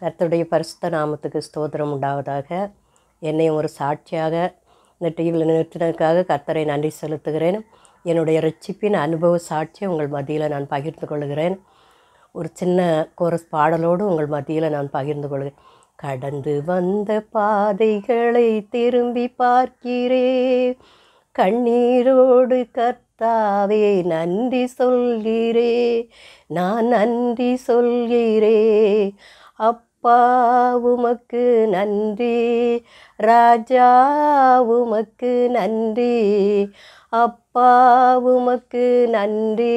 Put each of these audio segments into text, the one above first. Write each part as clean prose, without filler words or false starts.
கர்த்தருடைய பரிசுத்த நாமத்துக்கு ஸ்தோத்திரம் உண்டாவதாக. என்னையும் ஒரு சாட்சியாக இந்த டிவியில் நிறுத்தினதுக்காக கர்த்தரை நன்றி செலுத்துகிறேன். என்னுடைய ரட்சிப்பின் அனுபவ சாட்சியை உங்கள் மத்தியில் நான் பகிர்ந்து கொள்கிறேன். ஒரு சின்ன கோரஸ் பாடலோடு உங்கள் மத்தியில் நான் பகிர்ந்து கொள்கிறேன். கடந்து வந்த பாதைகளை திரும்பி பார்க்கிறேன், கண்ணீரோடு கர்த்தாவே நன்றி சொல்கிறேன், நான் நன்றி சொல்கிறேன். அப்பா உமக்கு நன்றி, ராஜா உமக்கு நன்றி, அப்பா உமக்கு நன்றி,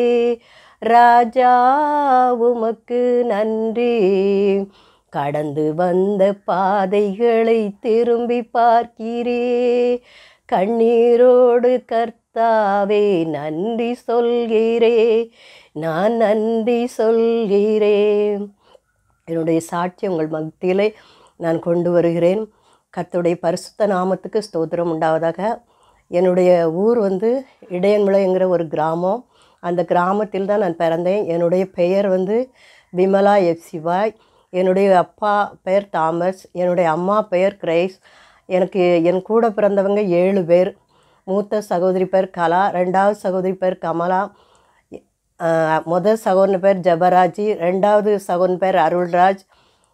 ராஜா உமக்கு நன்றி. கடந்து வந்த பாதைகளை திரும்பி பார்க்கிறேன், கண்ணீரோடு கர்த்தாவே நன்றி சொல்கிறேன், நான் நன்றி சொல்கிறேன். என்னுடைய சாட்சி உங்கள் மத்தியிலே நான் கொண்டு வருகிறேன். கர்த்தருடைய பரிசுத்த நாமத்துக்கு ஸ்தோத்திரம் உண்டாவதாக. என்னுடைய ஊர் இடையன்மலைங்கிற ஒரு கிராமம். அந்த கிராமத்தில் தான் நான் பிறந்தேன். என்னுடைய பெயர் விமலா எப்சிபா. என்னுடைய அப்பா பெயர் தாமஸ், என்னுடைய அம்மா பெயர் கிரேஸ். எனக்கு என் கூட பிறந்தவங்க 7 பேர். மூத்த சகோதரி பேர் கலா, 2வது சகோதரி பேர் கமலா, முதல் சகோதரன் பேர் ஜபராஜி, 2வது சகோதரன் பேர் அருள்ராஜ்,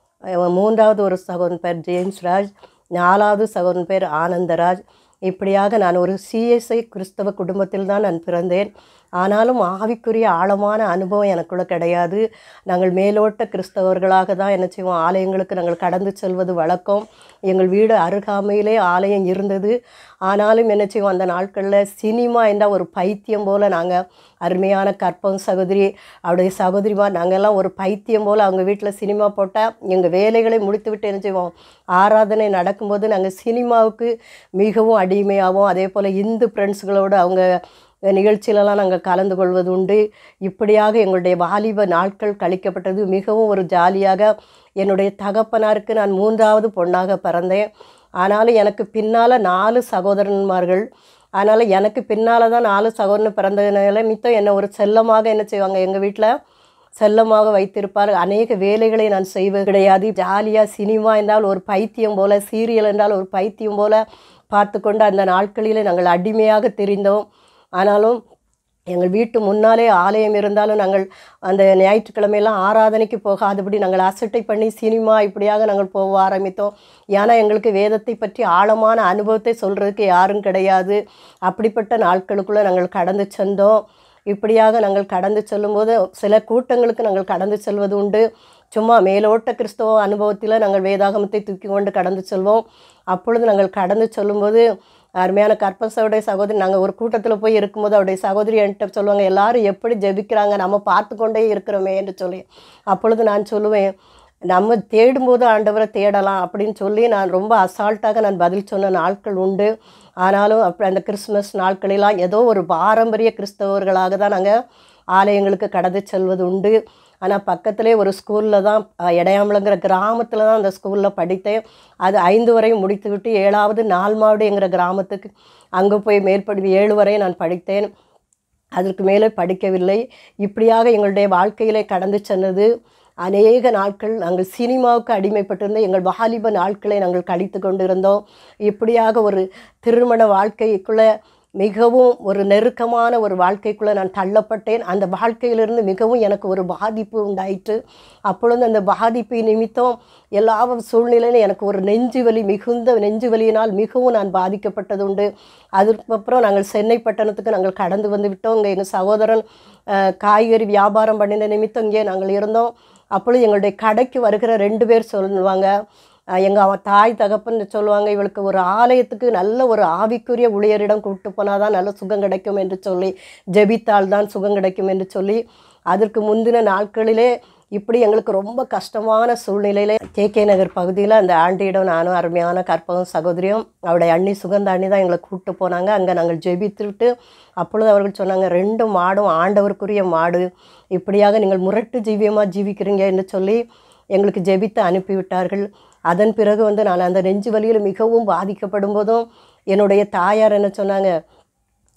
3வது ஒரு சகோதரன் பேர் ஜேம்ஸ்ராஜ், 4வது சகோதரன் பேர் ஆனந்தராஜ். இப்படியாக நான் ஒரு சிஎஸ்ஐ கிறிஸ்தவ குடும்பத்தில் தான் நான் பிறந்தேன். ஆனாலும் ஆவிக்குரிய ஆழமான அனுபவம் எனக்குள்ள கிடையாது. நாங்கள் மேலோட்ட கிறிஸ்தவர்களாக தான் என்ன செய்வோம், ஆலயங்களுக்கு நாங்கள் கடந்து செல்வது வழக்கம். எங்கள் வீடு அருகாமையிலே ஆலயம் இருந்தது. ஆனாலும் என்ன செய்வோம், அந்த நாட்களில் சினிமா என்றால் ஒரு பைத்தியம் போல் நாங்கள் அருமையான கற்பம் சகோதரி அவருடைய சகோதரிமார் நாங்கள்லாம் ஒரு பைத்தியம் போல் அவங்க வீட்டில் சினிமா போட்டால் எங்கள் வேலைகளை முடித்து விட்டு என்ன செய்வோம், ஆராதனை நடக்கும்போது நாங்கள் சினிமாவுக்கு மிகவும் அடிமையாகவும், அதே போல் இந்து ஃப்ரெண்ட்ஸுகளோடு அவங்க நிகழ்ச்சியிலலாம் நாங்கள் கலந்து கொள்வது உண்டு. இப்படியாக எங்களுடைய வாலிப நாட்கள் கழிக்கப்பட்டது. மிகவும் ஒரு ஜாலியாக. என்னுடைய தகப்பனாருக்கு நான் 3வது பொண்ணாக பிறந்தேன். ஆனாலும் எனக்கு பின்னால் 4 சகோதரன்மார்கள். அதனால் எனக்கு பின்னால் தான் 4 சகோதரன் பிறந்ததுனால மித்தம் என்னை ஒரு செல்லமாக என்ன செய்வாங்க, எங்கள் வீட்டில் செல்லமாக வைத்திருப்பார். அநேக வேலைகளை நான் செய்வது கிடையாது. ஜாலியாக சினிமா என்றால் ஒரு பைத்தியம் போல், சீரியல் என்றால் ஒரு பைத்தியம் போல் பார்த்து கொண்டு அந்த நாட்களில் நாங்கள் அடிமையாக தெரிந்தோம். ஆனாலும் எங்கள் வீட்டு முன்னாலே ஆலயம் இருந்தாலும் நாங்கள் அந்த ஞாயிற்றுக்கிழமையெல்லாம் ஆராதனைக்கு போகாதபடி நாங்கள் அசட்டை பண்ணி சினிமா இப்படியாக நாங்கள் போக ஆரம்பித்தோம். ஏன்னா எங்களுக்கு வேதத்தை பற்றி ஆழமான அனுபவத்தை சொல்கிறதுக்கு யாரும் கிடையாது. அப்படிப்பட்ட நாட்களுக்குள்ளே நாங்கள் கடந்து சென்றோம். இப்படியாக நாங்கள் கடந்து செல்லும்போது சில கூட்டங்களுக்கு நாங்கள் கடந்து செல்வது உண்டு. சும்மா மேலோட்ட கிறிஸ்தவ அனுபவத்தில் நாங்கள் வேதாகமத்தை தூக்கி கொண்டு கடந்து செல்வோம். அப்பொழுது நாங்கள் கடந்து செல்லும்போது அருமையான கற்பசோடைய சகோதரி, நாங்கள் ஒரு கூட்டத்தில் போய் இருக்கும்போது அவருடைய சகோதரி என்கிட்ட சொல்லுவாங்க, எல்லாரும் எப்படி ஜெபிக்கிறாங்க, நம்ம பார்த்து கொண்டே இருக்கிறோமே என்று சொல்லி. அப்பொழுது நான் சொல்லுவேன், நம்ம தேடும்போது ஆண்டவரை தேடலாம் அப்படின்னு சொல்லி நான் ரொம்ப அசால்ட்டாக நான் பதில் சொன்ன நாட்கள் உண்டு. ஆனாலும் அந்த கிறிஸ்மஸ் நாட்களெல்லாம் ஏதோ ஒரு பாரம்பரிய கிறிஸ்தவர்களாக தான் நாங்கள் ஆலயங்களுக்கு கடந்து செல்வது உண்டு. ஆனால் பக்கத்திலே ஒரு ஸ்கூலில் தான், இடையாமலைங்கிற கிராமத்தில் தான் அந்த ஸ்கூலில் படித்தேன். அது 5 வரையும் முடித்து விட்டு 7வது நால்மாவடிங்கிற கிராமத்துக்கு அங்கே போய் மேற்படி 7 வரை நான் படித்தேன். அதற்கு மேலே படிக்கவில்லை. இப்படியாக எங்களுடைய வாழ்க்கையிலே கடந்து சென்றது. அநேக நாட்கள் நாங்கள் சினிமாவுக்கு அடிமைப்பட்டிருந்தோம். எங்கள் வாலிப நாட்களை நாங்கள் கழித்து கொண்டு இருந்தோம். இப்படியாக ஒரு திருமண வாழ்க்கைக்குள்ளே மிகவும் ஒரு நெருக்கமான ஒரு வாழ்க்கைக்குள்ளே நான் தள்ளப்பட்டேன். அந்த வாழ்க்கையிலிருந்து மிகவும் எனக்கு ஒரு பாதிப்பு உண்டாயிற்று. அப்பொழுது அந்த பாதிப்பு நிமித்தம் எல்லா சூழ்நிலையிலும் எனக்கு ஒரு நெஞ்சு வலி, மிகுந்த நெஞ்சு வலியினால் மிகவும் நான் பாதிக்கப்பட்டது உண்டு. அதுக்கப்புறம் நாங்கள் சென்னை பட்டணத்துக்கு நாங்கள் கடந்து வந்து விட்டோம். இங்கே எங்கள் சகோதரன் காய்கறி வியாபாரம் பண்ணின நிமித்தம் இங்கே நாங்கள் இருந்தோம். அப்பொழுது எங்களுடைய கடைக்கு வருகிற 2 பேர் சொல்லுவாங்க, எங்கள் தாய் தகப்பன்னு சொல்லுவாங்க, இவளுக்கு ஒரு ஆலயத்துக்கு நல்ல ஒரு ஆவிக்குரிய ஊழியரிடம் கூப்பிட்டு போனால் தான் நல்ல சுகம் கிடைக்கும் என்று சொல்லி, ஜெபித்தால் தான் சுகம் கிடைக்கும் என்று சொல்லி. அதற்கு முந்தின நாட்களிலே இப்படி எங்களுக்கு ரொம்ப கஷ்டமான சூழ்நிலையிலே KK நகர் பகுதியில் அந்த ஆண்டியிடம் நானும் அருமையான கற்பகம் சகோதரியும் அவருடைய அண்ணி சுகந்த அண்ணி தான் எங்களை கூப்பிட்டு போனாங்க. அங்கே நாங்கள் ஜெபித்துவிட்டு அப்பொழுது அவர்கள் சொன்னாங்க, 2 மாடும் ஆண்டவருக்குரிய மாடு, இப்படியாக நீங்கள் முரட்டு ஜீவியமாக ஜீவிக்கிறீங்க என்று சொல்லி எங்களுக்கு ஜெபித்து அனுப்பிவிட்டார்கள். அதன் பிறகு நான் அந்த நெஞ்சு வலியில் மிகவும் பாதிக்கப்படும் போதும் என்னுடைய தாயார் என்ன சொன்னாங்க,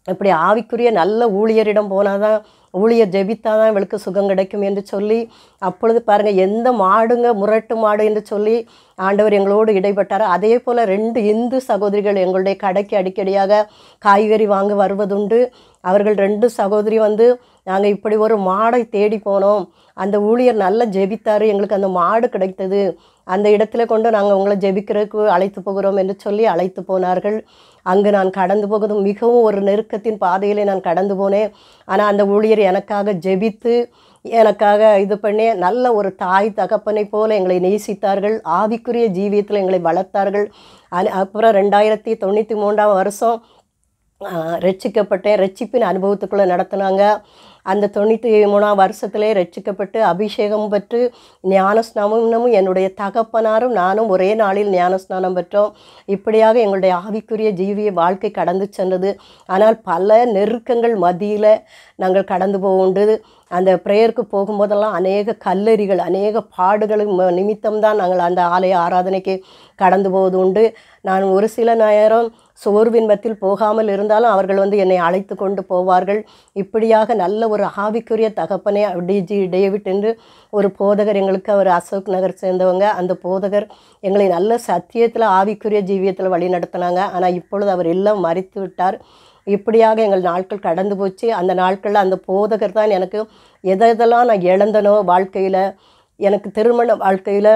இப்படி ஆவிக்குரிய நல்ல ஊழியரிடம் போனால் தான், ஊழியர் ஜெபித்தால் தான் இவளுக்கு சுகம் கிடைக்கும் என்று சொல்லி, அப்பொழுது பாருங்கள், எந்த மாடுங்க முரட்டு மாடு என்று சொல்லி ஆண்டவர் எங்களோடு இடைப்பட்டார். அதே போல் 2 இந்து சகோதரிகள் எங்களுடைய கடைக்கு அடிக்கடியாக காய்கறி வாங்க வருவதுண்டு. அவர்கள் 2 சகோதரி வந்து, நாங்கள் இப்படி ஒரு மாடை தேடி போனோம், அந்த ஊழியர் நல்லா ஜெபித்தார், எங்களுக்கு அந்த மாடு கிடைத்தது, அந்த இடத்துல கொண்டு நாங்கள் உங்களை ஜெபிக்கிறதுக்கு அழைத்து போகிறோம் என்று சொல்லி அழைத்து போனார்கள். அங்கு நான் கடந்து போகுதும் மிகவும் ஒரு நெருக்கத்தின் பாதையிலே நான் கடந்து போனேன். ஆனால் அந்த ஊழியர் எனக்காக ஜெபித்து எனக்காக இது பண்ணி நல்ல ஒரு தாய் தகப்பனை போல எங்களை நேசித்தார்கள். ஆவிக்குரிய ஜீவியத்தில் எங்களை வளர்த்தார்கள். அப்புறம் 2093ஆம் வருஷம் ரட்சிக்கப்பட்டேன். ரட்சிப்பின் அனுபவத்துக்குள்ளே நடத்தினாங்க. அந்த 93ஆம் வருஷத்திலே ரட்சிக்கப்பட்டு அபிஷேகம் பெற்று ஞானஸ்நானமும் என்னுடைய தகப்பனாரும் நானும் ஒரே நாளில் ஞானஸ்நானம் பெற்றோம். இப்படியாக எங்களுடைய ஆவிக்குரிய ஜீவிய வாழ்க்கை கடந்து சென்றது. ஆனால் பல நெருக்கங்கள் மத்தியில் நாங்கள் கடந்து போகுண்டு. அந்த ப்ரேயருக்கு போகும்போதெல்லாம் அநேக கல்லறிகள், அநேக பாடுகள் நிமித்தம்தான் நாங்கள் அந்த ஆலய ஆராதனைக்கு கடந்து போவது உண்டு. நான் ஒரு சில நேரம் சோர்வின்பத்தில் போகாமல் இருந்தாலும் அவர்கள் வந்து என்னை அழைத்து கொண்டு போவார்கள். இப்படியாக நல்ல ஒரு ஆவிக்குரிய தகப்பனே டிஜி டேவிட் என்று ஒரு போதகர் எங்களுக்கு, அவர் அசோக் நகர் சேர்ந்தவங்க, அந்த போதகர் எங்களை நல்ல சத்தியத்தில் ஆவிக்குரிய ஜீவியத்தில் வழி நடத்தினாங்க. ஆனால் இப்பொழுது அவர் எல்லாம் மறித்து விட்டார். இப்படியாக எங்கள் நாட்கள் கடந்து போச்சு. அந்த நாட்களில் அந்த போதகர் தான் எனக்கு எதெல்லாம் நான் இழந்தனோ வாழ்க்கையில், எனக்கு திருமண வாழ்க்கையில்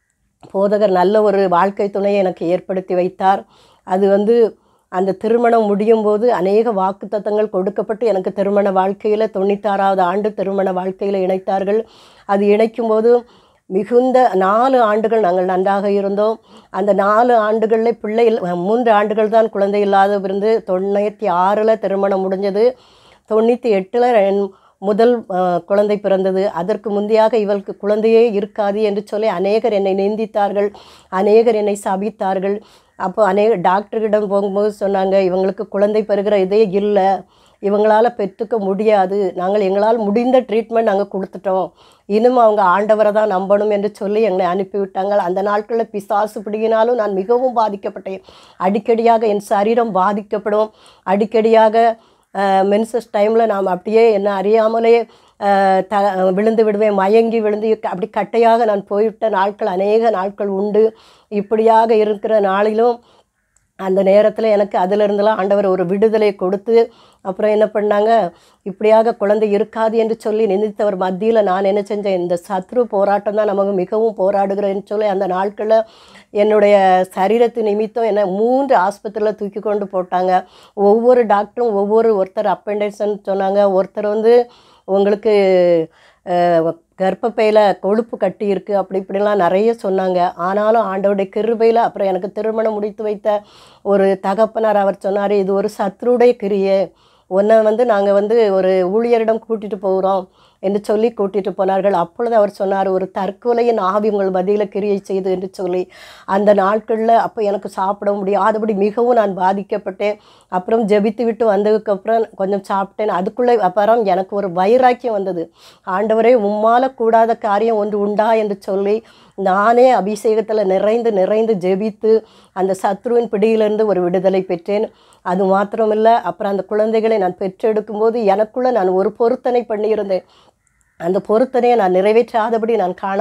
போதகர் நல்ல ஒரு வாழ்க்கை துணையை எனக்கு ஏற்படுத்தி வைத்தார். அது வந்து அந்த திருமணம் முடியும் போது அநேக வாக்குத்தத்தங்கள் கொடுக்கப்பட்டு எனக்கு திருமண வாழ்க்கையில் 96வது ஆண்டு திருமண வாழ்க்கையில் இணைத்தார்கள். அது இணைக்கும்போது மிகுந்த 4 ஆண்டுகள் நாங்கள் நன்றாக இருந்தோம். அந்த 4 ஆண்டுகளில் பிள்ளைகள் 3 ஆண்டுகள் தான் குழந்தை இல்லாத இருந்து 96ல் திருமணம் முடிஞ்சது. 98ல் முதல் குழந்தை பிறந்தது. அதற்கு முந்தையாக இவளுக்கு குழந்தையே இருக்காது என்று சொல்லி அநேகர் என்னை நிந்தித்தார்கள், அநேகர் என்னை சபித்தார்கள். அப்போ டாக்டர்கிடம் போகும்போது சொன்னாங்க, இவங்களுக்கு குழந்தை பெறுகிற இதே இல்லை, இவங்களால் பெற்றுக்க முடியாது, நாங்கள் எங்களால் முடிந்த ட்ரீட்மெண்ட் நாங்கள் கொடுத்துட்டோம், இன்னும் அவங்க ஆண்டவரை தான் நம்பணும் என்று சொல்லி எங்களை அனுப்பிவிட்டாங்க. அந்த நாட்களில் பிசாசு பிடிக்கினாலும் நான் மிகவும் பாதிக்கப்பட்டேன். அடிக்கடியாக என் சரீரம் பாதிக்கப்படும். அடிக்கடியாக மென்சஸ் டைமில் நாம் அப்படியே என்ன அறியாமலே விழுந்து விடுவேன், மயங்கி விழுந்து அப்படி கட்டையாக நான் போய்விட்ட நாட்கள் அநேக நாட்கள் உண்டு. இப்படியாக இருக்கிற நாளிலும் அந்த நேரத்தில் எனக்கு அதிலிருந்தெல்லாம் ஆண்டவர் ஒரு விடுதலை கொடுத்து, அப்புறம் என்ன பண்ணாங்க, இப்படியாக குழந்தை இருக்காது என்று சொல்லி நினைத்தவர் மத்தியில் நான் என்ன செஞ்சேன், இந்த சத்ரு போராட்டம் தான் நமக்கு மிகவும் போராடுகிறேன்னு சொல்லி அந்த நாட்களில் என்னுடைய சரீரத்து நிமித்தம் என்னை 3 ஆஸ்பத்திரியில் தூக்கி கொண்டு போட்டாங்க. ஒவ்வொரு டாக்டரும் ஒருத்தர் அப்பெண்டைஸ்ன்னு சொன்னாங்க, ஒருத்தர் வந்து உங்களுக்கு கர்ப்பப்பையில் கொழுப்பு கட்டி இருக்குது, அப்படி இப்படிலாம் நிறைய சொன்னாங்க. ஆனாலும் ஆண்டவருடைய கிருபையில் அப்புறம் எனக்கு திருமணம் முடித்து வைத்த ஒரு தகப்பனார் அவர் சொன்னார், இது ஒரு சத்ருடைய கிரியை, உன்னை வந்து நாங்கள் வந்து ஒரு ஊழியரிடம் கூட்டிகிட்டு போகிறோம் என்று சொல்லி கூட்டிகிட்டு போனார்கள். அப்பொழுது அவர் சொன்னார், ஒரு தற்கொலையின் ஆவி உங்கள் மத்தியில் கிரியை செய்து என்று சொல்லி. அந்த நாட்களில் அப்போ எனக்கு சாப்பிட முடியாதபடி மிகவும் நான் பாதிக்கப்பட்டேன். அப்புறம் ஜெபித்து விட்டு வந்ததுக்கப்புறம் கொஞ்சம் சாப்பிட்டேன். அதுக்குள்ளே அப்புறம் எனக்கு ஒரு வைராக்கியம் வந்தது. ஆண்டவரே, உம்மால கூடாத காரியம் ஒன்று உண்டா என்று சொல்லி நானே அபிஷேகத்தில் நிறைந்து ஜெபித்து அந்த சத்ருவின் பிடியிலிருந்து ஒரு விடுதலை பெற்றேன். அது மாத்திரமில்லை, அப்புறம் அந்த குழந்தைகளை நான் பெற்றெடுக்கும்போது எனக்குள்ளே நான் ஒரு பொருத்தனை பண்ணியிருந்தேன். அந்த பொருத்தனையை நான் நிறைவேற்றாதபடி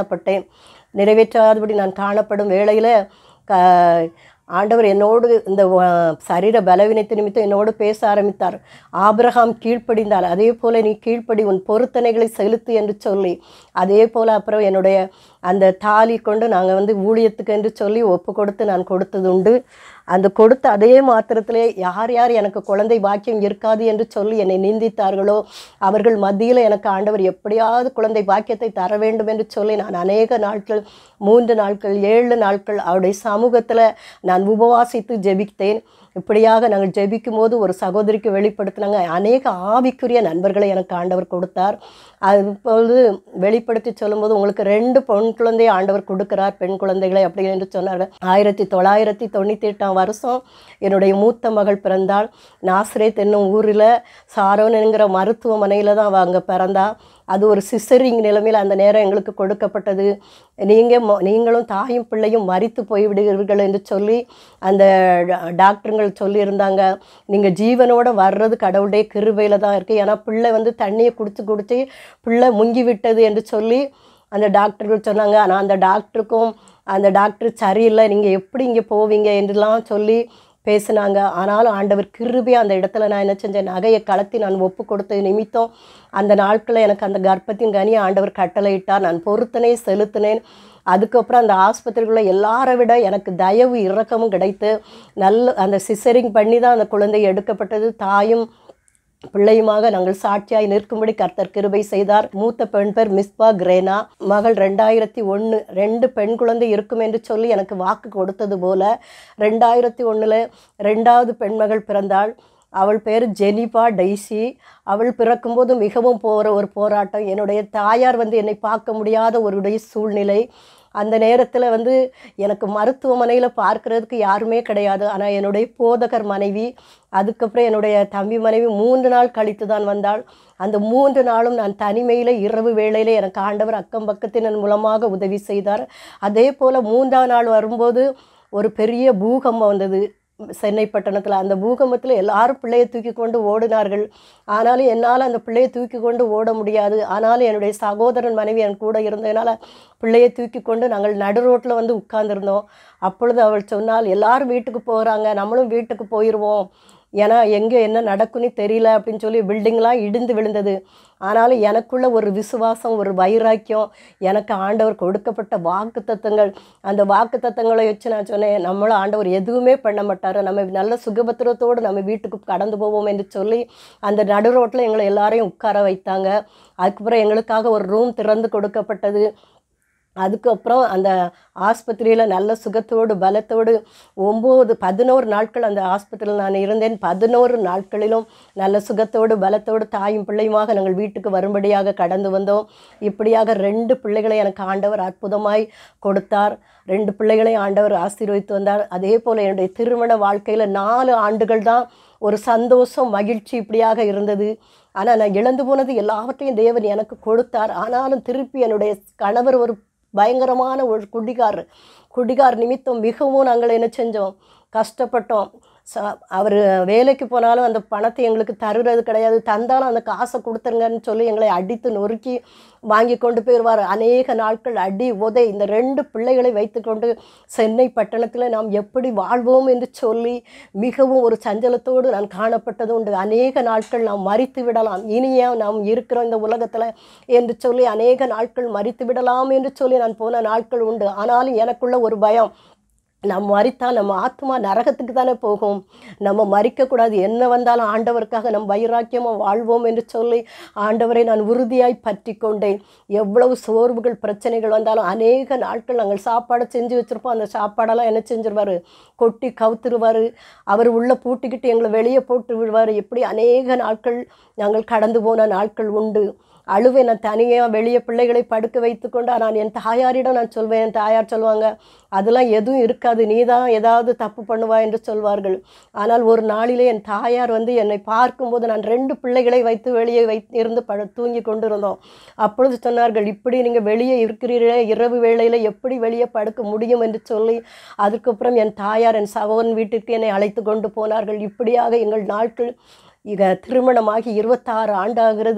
நான் காணப்படும் வேளையில் ஆண்டவர் என்னோடு இந்த சரீர பலவீனத்தை நிமித்தம் என்னோடு பேச ஆரம்பித்தார். ஆபிரகாம் கீழ்ப்படிந்தால் அதே போல் நீ கீழ்ப்படி, உன் பொருத்தனைகளை செலுத்து என்று சொல்லி, அதே போல் அப்புறம் என்னுடைய அந்த தாலி கொண்டு நாங்கள் வந்து ஊழியத்துக்கு என்று சொல்லி ஒப்பு கொடுத்து நான் கொடுத்தது உண்டு. அந்த கொடுத்த அதே மாத்திரத்திலே யார் எனக்கு குழந்தை பாக்கியம் இருக்காது என்று சொல்லி என்னை நிந்தித்தார்களோ அவர்கள் மத்தியில் எனக்கு ஆண்டவர் எப்படியாவது குழந்தை பாக்கியத்தை தர வேண்டும் என்று சொல்லி நான் அநேக நாட்கள் 3 நாட்கள் 7 நாட்கள் அவருடைய சமூகத்தில் நான் உபவாசித்து ஜெபித்தேன். இப்படியாக நாங்கள் ஜெபிக்கும் போது ஒரு சகோதரிக்கு வெளிப்படுத்தினாங்க. அநேக ஆவிக்குரிய நண்பர்களை எனக்கு ஆண்டவர் கொடுத்தார். அப்பொழுது வெளிப்படுத்தி சொல்லும்போது, உங்களுக்கு 2 பெண் குழந்தையை ஆண்டவர் கொடுக்கிறார், பெண் குழந்தைகளை அப்படி என்று சொன்னார்கள். 1998ஆம் வருஷம் என்னுடைய மூத்த மகள் பிறந்தாள். நாசரேத் என்னும் ஊரில் சாரோன் என்கிற மருத்துவமனையில் தான் அங்கே பிறந்தா. அது ஒரு சிசரிங் நிலைமையில் அந்த நேரம் எங்களுக்கு கொடுக்கப்பட்டது. நீங்களும் தாயும் பிள்ளையும் மரித்து போய்விடுவீர்கள் என்று சொல்லி அந்த டாக்டருங்கள் சொல்லியிருந்தாங்க. நீங்கள் ஜீவனோடு வர்றது கடவுளுடைய கிருபையில் தான் இருக்குது. ஏன்னா பிள்ளை வந்து தண்ணியை குடித்து பிள்ளை முங்கி விட்டது என்று சொல்லி அந்த டாக்டர்கள் சொன்னாங்க. ஆனால் அந்த டாக்டர் சரியில்லை, நீங்கள் எப்படி இங்கே போவீங்க என்றுலாம் சொல்லி பேசினாங்க. ஆனாலும் ஆண்டவர் கிருபையாக அந்த இடத்துல நான் என்ன செஞ்சேன், நகையை கலத்தி நான் ஒப்பு கொடுத்த நிமித்தம் அந்த நாட்களில் எனக்கு அந்த கர்ப்பத்தின் கனியை ஆண்டவர் கட்டளையிட்டார். நான் செலுத்தினேன். அதுக்கப்புறம் அந்த ஆஸ்பத்திரிகளில் எல்லாரை விட எனக்கு தயவு இரக்கமும் கிடைத்து அந்த சிசரிங் பண்ணி தான் அந்த குழந்தை எடுக்கப்பட்டது. தாயும் பிள்ளையுமாக நாங்கள் சாட்சியாய் நிற்கும்படி கர்த்தர் கிருபை செய்தார். மூத்த பெண் பேர் மிஸ்பா கிரேனா. மகள் 2001 2 பெண் குழந்தை இருக்கும் என்று சொல்லி எனக்கு வாக்கு கொடுத்தது போல 2001 2வது பெண்மகள் பிறந்தாள். அவள் பேர் ஜெனிபா டெய்சி. அவள் பிறக்கும்போது மிகவும் ஒரு போராட்டம். என்னுடைய தாயார் வந்து என்னை பார்க்க முடியாத ஒரு சூழ்நிலை. அந்த நேரத்தில் வந்து எனக்கு மருத்துவமனையில் பார்க்குறதுக்கு யாருமே கிடையாது. ஆனால் என்னுடைய போதகர் மனைவி, அதுக்கப்புறம் என்னுடைய தம்பி மனைவி 3 நாள் கழித்து தான் வந்தாள். அந்த 3 நாளும் நான் தனிமையில் இரவு வேளையில் எனக்கு ஆண்டவர் அக்கம் பக்கத்தின் மூலமாக உதவி செய்தார். அதே போல் 3ஆம் நாள் வரும்போது ஒரு பெரிய பூகம்பம் வந்தது சென்னை பட்டணத்தில். அந்த பூகம்பத்தில் எல்லாரும் பிள்ளையை தூக்கி கொண்டு ஓடினார்கள். ஆனாலும் என்னால் அந்த பிள்ளையை தூக்கி கொண்டு ஓட முடியாது. ஆனாலும் என்னுடைய சகோதரன் மனைவி என் கூட இருந்ததுனால பிள்ளையை தூக்கி கொண்டு நாங்கள் நடு ரோட்டில் வந்து உட்கார்ந்துருந்தோம். அப்பொழுது அவள் சொன்னால், எல்லாரும் வீட்டுக்கு போகிறாங்க, நம்மளும் வீட்டுக்கு போயிடுவோம், ஏன்னா எங்கே என்ன நடக்குன்னு தெரியல அப்படின்னு சொல்லி பில்டிங்லாம் இடிந்து விழுந்தது. ஆனாலும் எனக்குள்ள ஒரு விசுவாசம், ஒரு வைராக்கியம், எனக்கு ஆண்டவர் கொடுக்கப்பட்ட வாக்கு தத்தங்கள், அந்த வாக்கு தத்தங்களை வச்சு நான் சொன்னேன், நம்மளும் ஆண்டவர் எதுவுமே பண்ண மாட்டார், நம்ம நல்ல சுகபத்திரத்தோடு நம்ம வீட்டுக்கு கடந்து போவோம் என்று சொல்லி அந்த நடு ரோட்டில் எங்களை எல்லாரையும் உட்கார வைத்தாங்க. அதுக்கப்புறம் எங்களுக்காக ஒரு ரூம் திறந்து கொடுக்கப்பட்டது. அதுக்கப்புறம் அந்த ஆஸ்பத்திரியில் நல்ல சுகத்தோடு பலத்தோடு 11 நாட்கள் அந்த ஆஸ்பத்திரியில் நான் இருந்தேன். 11 நாட்களிலும் நல்ல சுகத்தோடு பலத்தோடு தாயும் பிள்ளையுமாக நாங்கள் வீட்டுக்கு வரும்படியாக கடந்து வந்தோம். இப்படியாக 2 பிள்ளைகளை எனக்கு ஆண்டவர் அற்புதமாய் கொடுத்தார். 2 பிள்ளைகளையும் ஆண்டவர் ஆசீர்வதித்து வந்தார். அதே போல் என்னுடைய திருமண வாழ்க்கையில் 4 ஆண்டுகள் தான் ஒரு சந்தோஷம், மகிழ்ச்சி இப்படியாக இருந்தது. ஆனால் நான் இழந்து போனது எல்லாவற்றையும் தேவன் எனக்கு கொடுத்தார். ஆனாலும் திருப்பி என்னுடைய கணவர் ஒரு பயங்கரமான ஒரு குடிகார் நிமித்தம் மிகவும் நாங்கள் என்ன செஞ்சோம், கஷ்டப்பட்டோம். அவர் வேலைக்கு போனாலும் அந்த பணத்தை எங்களுக்கு தருறது கிடையாது. தந்தாலும் அந்த காசை கொடுத்துருங்கன்னு சொல்லி எங்களை அடித்து நொறுக்கி வாங்கி கொண்டு போயிடுவார். அநேக நாட்கள் அடி உதை. இந்த 2 பிள்ளைகளை வைத்துக்கொண்டு சென்னை பட்டணத்தில் நாம் எப்படி வாழ்வோம் என்று சொல்லி மிகவும் ஒரு சஞ்சலத்தோடு நான் காணப்பட்டது உண்டு. அநேக நாட்கள் நாம் மரித்து விடலாம், இனியா நாம் இருக்கிறோம் இந்த உலகத்தில் என்று சொல்லி அநேக நாட்கள் மரித்து விடலாம் என்று சொல்லி நான் போன நாட்கள் உண்டு. ஆனாலும் எனக்குள்ள ஒரு பயம், நம்ம மரித்தால் நம்ம ஆத்மா நரகத்துக்கு தானே போகும், நம்ம மரிக்கக்கூடாது, என்ன வந்தாலும் ஆண்டவருக்காக நம்ம வைராக்கியமாக வாழ்வோம் என்று சொல்லி ஆண்டவரை நான் உறுதியாய் பற்றி கொண்டேன். எவ்வளவு சோர்வுகள் பிரச்சனைகள் வந்தாலும் அநேக நாட்கள் நாங்கள் சாப்பாடை செஞ்சு வச்சுருப்போம். அந்த சாப்பாடெல்லாம் என்ன செஞ்சிருவார், கொட்டி கவுத்துருவார். அவர் உள்ளே பூட்டிக்கிட்டு எங்களை வெளியே போட்டு விடுவார். இப்படி அநேக நாட்கள் நாங்கள் கடந்து போன நாட்கள் உண்டு. அழுவேன். நான் தனியாக வெளியே பிள்ளைகளை படுக்க வைத்து கொண்டு நான் என் தாயாரிடம் நான் சொல்வேன். என் தாயார் சொல்லுவாங்க, அதெல்லாம் எதுவும் இருக்காது, நீ தான் ஏதாவது தப்பு பண்ணுவா என்று சொல்வார்கள். ஆனால் ஒரு நாளிலே என் தாயார் வந்து என்னை பார்க்கும்போது நான் 2 பிள்ளைகளை வைத்து வெளியே இருந்து தூங்கி கொண்டு இருந்தோம். அப்பொழுது சொன்னார்கள், இப்படி நீங்கள் வெளியே இருக்கிறீர்களே, இரவு வேளையில் எப்படி வெளியே படுக்க முடியும் என்று சொல்லி அதுக்கப்புறம் என் தாயார் என் சகோதரன் வீட்டுக்கு என்னை அழைத்து கொண்டு போனார்கள். இப்படியாக எங்கள் நாட்கள் திருமணமாகி 26 ஆண்டாகிறது.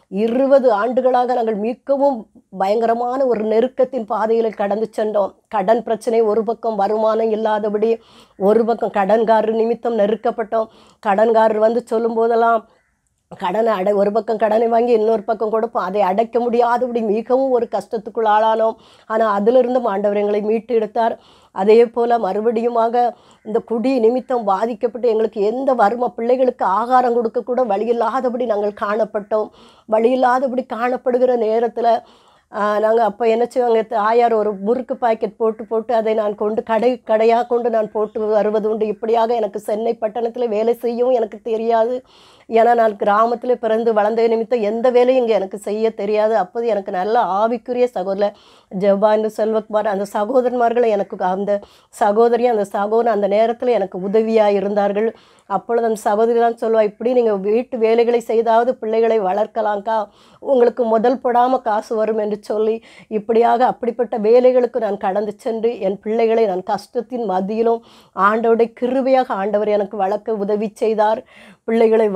20 ஆண்டுகளாக நாங்கள் மிகவும் பயங்கரமான ஒரு நெருக்கத்தின் பாதையில் கடந்து சென்றோம். கடன் பிரச்சனை ஒரு பக்கம், வருமானம் இல்லாதபடி ஒரு பக்கம், கடன்காரர் நிமித்தம் நெருக்கப்பட்டோம். கடன்காரர் வந்து சொல்லும் போதெல்லாம் ஒரு பக்கம் கடனை வாங்கி இன்னொரு பக்கம் கொடுப்போம், அதை அடைக்க முடியாதபடி மிகவும் ஒரு கஷ்டத்துக்குள் ஆளானோம். ஆனால் அதிலிருந்தும் ஆண்டவர் எங்களை மீட்டு எடுத்தார். அதே போல் மறுபடியுமாக இந்த குடி நிமித்தம் பாதிக்கப்பட்டு எங்களுக்கு எந்த பிள்ளைகளுக்கு ஆகாரம் கொடுக்க கூட வழியில்லாதபடி நாங்கள் காணப்பட்டோம். வழியில்லாதபடி காணப்படுகிற நேரத்தில் நாங்கள் அப்போ என்ன செய்வாங்க, ஆயார் ஒரு முறுக்கு பாக்கெட் போட்டு போட்டு அதை நான் கொண்டு கடையாக கொண்டு நான் போட்டு வருவது உண்டு. இப்படியாக எனக்கு சென்னை பட்டணத்தில் வேலை செய்யவும் எனக்கு தெரியாது. ஏன்னா நான் கிராமத்தில் பிறந்து வளர்ந்த நிமித்தம் எந்த வேலையும் இங்கே எனக்கு செய்ய தெரியாது. அப்போது எனக்கு நல்ல ஆவிக்குரிய சகோதரர் ஜெபா என்று செல்வகுமார் அந்த சகோதரன்மார்கள் எனக்கு அந்த சகோதரி அந்த சகோதரன் அந்த நேரத்தில் எனக்கு உதவியாக இருந்தார்கள். அப்பொழுது அந்த சகோதரி தான் சொல்லுவா, இப்படி நீங்கள் வீட்டு வேலைகளை செய்தாவது பிள்ளைகளை வளர்க்கலாம்க்கா, உங்களுக்கு முதல் போடாமல் காசு வரும் என்று சொல்லி இப்படியாக அப்படிப்பட்ட வேலைகளுக்கு நான் கடந்து சென்று என் பிள்ளைகளை நான் கஷ்டத்தின் மத்தியிலும் ஆண்டவருடைய கிருபையாக ஆண்டவர் எனக்கு வளர்க்க உதவி செய்தார். பிள்ளைகளை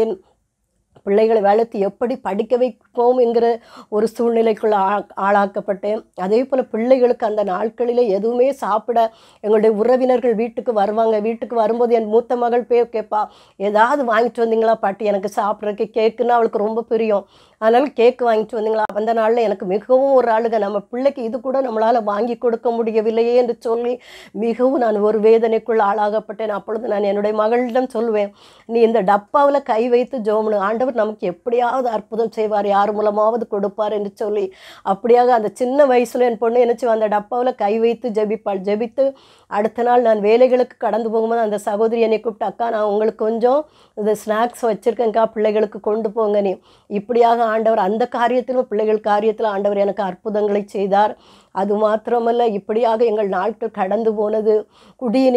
வளர்த்து எப்படி படிக்க வைப்போம் என்கிற ஒரு சூழ்நிலைக்குள்ள ஆளாக்கப்பட்டேன். அதே போல் பிள்ளைகளுக்கு அந்த நாட்களில் எதுவுமே சாப்பிட எங்களுடைய உறவினர்கள் வீட்டுக்கு வருவாங்க. வீட்டுக்கு வரும்போது என் மூத்த மகள் கேட்பா, ஏதாவது வாங்கிட்டு வந்தீங்களா பாட்டி, எனக்கு சாப்பிட்றதுக்கு கேக்குன்னா அவளுக்கு ரொம்ப பிரியம். அதனால் கேக்கு வாங்கிட்டு வந்தீங்களா? அந்த நாளில் எனக்கு மிகவும் ஒரு ஆளுங்க, நம்ம பிள்ளைக்கு இது கூட நம்மளால் வாங்கி கொடுக்க முடியவில்லையே என்று சொல்லி மிகவும் நான் ஒரு வேதனைக்குள் ஆளாகப்பட்டேன். அப்பொழுது நான் என்னுடைய மகளிடம் சொல்லுவேன், நீ இந்த டப்பாவில் கை வைத்து ஜோமனு, ஆண்டவர் நமக்கு எப்படியாவது அற்புதம் செய்வார், யார் மூலமாவது கொடுப்பார் என்று சொல்லி அப்படியாக அந்த சின்ன வயசில் என் பொண்ணு என்னச்சு அந்த டப்பாவில் கை வைத்து ஜெபிப்பாள். ஜெபித்து அடுத்த நாள் நான் வேலைகளுக்கு கடந்து போகும்போது அந்த சகோதரி என்னை கூப்பிட்டு, அக்கா நான் உங்களுக்கு கொஞ்சம் இந்த ஸ்நாக்ஸ் வச்சுருக்கேங்க்கா, பிள்ளைகளுக்கு கொண்டு போங்க. நீ இப்படியாக ஆண்டவர் அந்த காரியத்திலும் பிள்ளைகள் காரியத்தில் ஆண்டவர் எனக்கு அற்புதங்களை செய்தார். அது மாத்திரமல்ல, இப்படியாக எங்கள் நாட்கள் கடந்து போனது. குடிய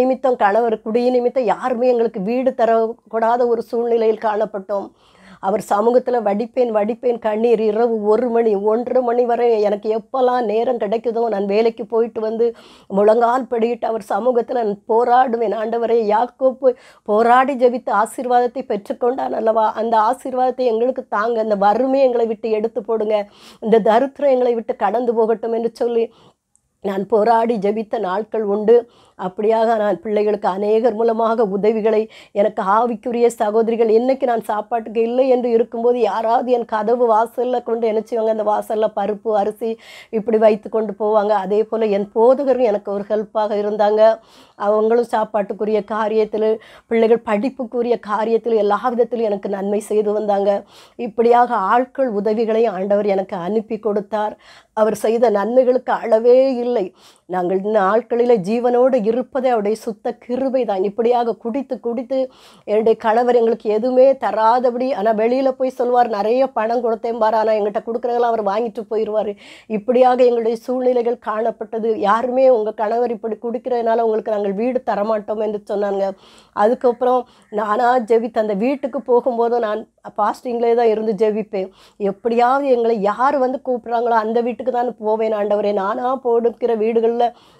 நிமித்தம் யாருமே எங்களுக்கு வீடு தரக்கூடாத ஒரு சூழ்நிலையில் காணப்பட்டோம். அவர் சமூகத்தில் வடிப்பேன் கண்ணீர். இரவு 1 மணி 1:30 மணி வரை எனக்கு எப்போல்லாம் நேரம் கிடைக்குதோ நான் வேலைக்கு போயிட்டு வந்து முழங்கால் படியிட்டு அவர் சமூகத்தில் நான் போராடுவேன். ஆண்டவரே, யாக்கோப்பு போராடி ஜெபித்து ஆசீர்வாதத்தை பெற்றுக்கொண்டான் அல்லவா, அந்த ஆசீர்வாதத்தை எங்களுக்கு தாங்க, அந்த வறுமை எங்களை விட்டு எடுத்து போடுங்க, இந்த தரித்திரம் எங்களை விட்டு கடந்து போகட்டும் என்று சொல்லி நான் போராடி ஜெபித்த நாட்கள் உண்டு. அப்படியாக நான் பிள்ளைகளுக்கு அநேகர் மூலமாக உதவிகளை எனக்கு ஆவிக்குரிய சகோதரிகள் என்னைக்கு நான் சாப்பாட்டுக்கு இல்லை என்று இருக்கும்போது யாராவது என் கதவு வாசலில் கொண்டு என்ன செய்வாங்க, அந்த வாசலில் பருப்பு அரிசி இப்படி வைத்து கொண்டு போவாங்க. அதே போல் என் போதகரும் எனக்கு ஒரு ஹெல்ப்பாக இருந்தாங்க. அவங்களும் சாப்பாட்டுக்குரிய காரியத்தில் பிள்ளைகள் படிப்புக்குரிய காரியத்தில் எல்லா விதத்திலும் எனக்கு நன்மை செய்து வந்தாங்க. இப்படியாக ஆட்கள் உதவிகளை ஆண்டவர் எனக்கு அனுப்பி கொடுத்தார். அவர் செய்த நன்மைகளுக்கு அளவே இல்லை. நாங்கள் நாட்களில் ஜீவனோடு இருப்பதே அவருடைய சுத்த கிருபை தான். இப்படியாக குடித்து என்னுடைய கணவர் எங்களுக்கு எதுவுமே தராதபடி, ஆனால் வெளியில் போய் சொல்வார், நிறைய பணம் கொடுத்தேன் பாரு, ஆனால் எங்கள்கிட்ட கொடுக்குறதெல்லாம் அவர் வாங்கிட்டு போயிடுவார். இப்படியாக எங்களுடைய சூழ்நிலைகள் காணப்பட்டது. யாருமே உங்கள் கணவர் இப்படி குடிக்கிறதுனால உங்களுக்கு நாங்கள் வீடு தரமாட்டோம் என்று சொன்னாங்க. அதுக்கப்புறம் நானாக ஜெபித்து அந்த வீட்டுக்கு போகும்போதும் நான் ஃபாஸ்டிங்லேயே தான் இருந்து ஜெபிப்பேன். எப்படியாவது எங்களை யார் வந்து கூப்பிட்றாங்களோ அந்த வீட்டுக்கு தான் போவேன். ஆண்டவரே, நானாக போடுக்கிற வீடுகளில்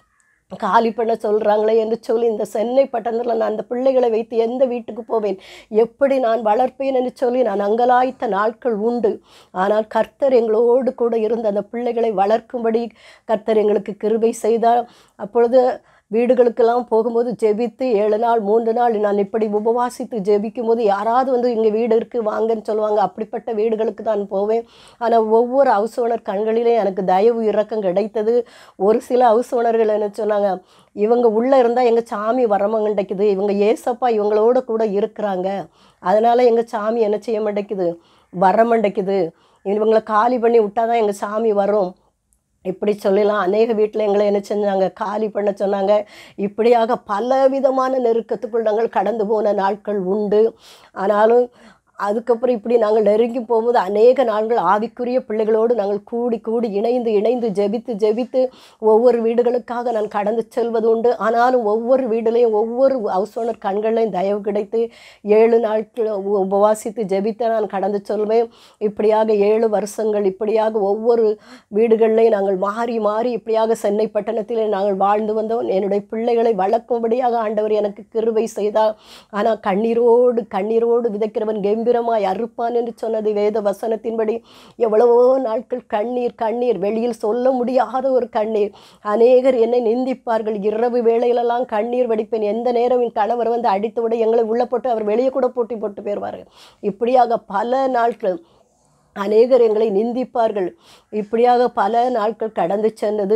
காலி பண்ண சொல்கிறாங்களே என்று சொல்லி இந்த சென்னை பட்டணத்தில் நான் அந்த பிள்ளைகளை வைத்து எந்த வீட்டுக்கு போவேன், எப்படி நான் வளர்ப்பேன் என்று சொல்லி நான் அங்கலாய்த்த நாட்கள் உண்டு. ஆனால் கர்த்தர் எங்களோடு கூட இருந்து அந்த பிள்ளைகளை வளர்க்கும்படி கர்த்தர் எங்களுக்கு கிருபை செய்தார். அப்பொழுது வீடுகளுக்கெல்லாம் போகும்போது ஜெபித்து 7 நாள் 3 நாள் நான் இப்படி உபவாசித்து ஜெபிக்கும் போது யாராவது வந்து இங்கே வீடு இருக்குது வாங்கன்னு சொல்லுவாங்க. அப்படிப்பட்ட வீடுகளுக்கு தான் போவேன். ஆனால் ஒவ்வொரு ஹவுஸ் ஓனர் கண்களிலே எனக்கு தயவு இரக்கம் கிடைத்தது. ஒரு சில ஹவுஸ் ஓனர்கள் என்ன சொன்னாங்க, இவங்க உள்ளே இருந்தால் எங்கள் சாமி வரமாட்டேங்குது, இவங்க ஏசப்பா இவங்களோட கூட இருக்கிறாங்க, அதனால் எங்கள் சாமி என்ன செய்ய மாட்டேங்குது, வரமாட்டேங்குது, இவங்களை காலி பண்ணி விட்டால் தான் எங்கள் சாமி வரும், இப்படி சொல்லலாம். அநேக வீட்டில் எங்களை என்ன செஞ்சாங்க, காலி பண்ண சொன்னாங்க. இப்படியாக பலவிதமான நெருக்கத்துக்குள் நாங்கள் கடந்து போன நாட்கள் உண்டு. ஆனாலும் அதுக்கப்புறம் இப்படி நாங்கள் நெருங்கி போகும்போது அநேக நாட்கள் ஆவிக்குரிய பிள்ளைகளோடு நாங்கள் கூடி இணைந்து ஜெபித்து ஒவ்வொரு வீடுகளுக்காக நான் கடந்து செல்வது உண்டு. ஆனாலும் ஒவ்வொரு வீடுலேயும் ஒவ்வொரு ஹவுஸ் ஓனர் கண்களையும் தயவு கிடைத்து 7 நாட்கள் உபவாசித்து ஜெபித்து நான் கடந்து செல்வேன். இப்படியாக 7 வருஷங்கள் இப்படியாக ஒவ்வொரு வீடுகளிலையும் நாங்கள் மாறி இப்படியாக சென்னை பட்டணத்தில் நாங்கள் வாழ்ந்து வந்தோம். என்னுடைய பிள்ளைகளை வளர்க்கும்படியாக ஆண்டவர் எனக்கு கிருபை செய்தார். ஆனால் கண்ணீரோடு விதைக்கிறவன் கம்பீரமாய் அறுப்பான் என்று சொன்னது வேத வசனத்தின்படி. எவ்வளவோ நாட்கள் கண்ணீர் வெளியில் சொல்ல முடியாத ஒரு கண்ணீர். அநேகர் என்னை நிந்திப்பார்கள். இரவு வேளையிலெல்லாம் கண்ணீர் வடிப்பேன். எந்த நேரம் என் கணவர் வந்து அடித்து விட எங்களை உள்ள போட்டு அவர் வெளியே கூட போட்டு போயிடுவார்கள். இப்படியாக பல நாட்கள் அநேகர் எங்களை நிந்திப்பார்கள். இப்படியாக பல நாட்கள் கடந்து சென்றது.